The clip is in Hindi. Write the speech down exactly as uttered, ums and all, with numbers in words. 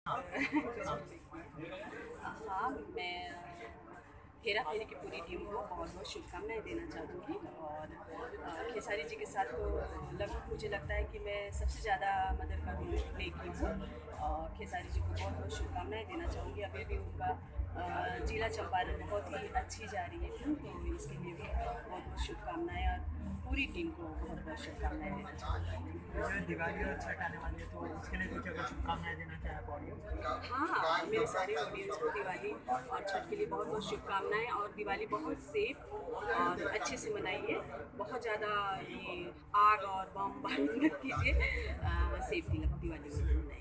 हाँ, मैं हेरा फेरी की पूरी टीम को बहुत बहुत शुभकामनाएं देना चाहूँगी। और अ, खेसारी जी के साथ तो लगभग मुझे लगता है कि मैं सबसे ज़्यादा मदर का रोल प्ले की हूँ। और खेसारी जी को बहुत बहुत शुभकामनाएं देना चाहूँगी। अभी भी उनका अ, जिला चंपारण बहुत ही अच्छी जा रही है फिल्म, तो इसके लिए भी बहुत बहुत शुभकामनाएं और पूरी टीम को बहुत बहुत शुभकामनाएं देना चाहूँगी। जो दिवाली और छठ आने वाली है तो उसके लिए कुछ अगर शुभकामनाएं देना चाहे आप ऑडियंस को? हाँ, हाँ, मेरे सारे ऑडियंस को दिवाली और छठ के लिए बहुत बहुत शुभकामनाएं। और दिवाली बहुत सेफ और अच्छे से मनाइए। बहुत ज़्यादा ये आग और बम बंद मत कीजिए। सेफ दिवाली मनाइए।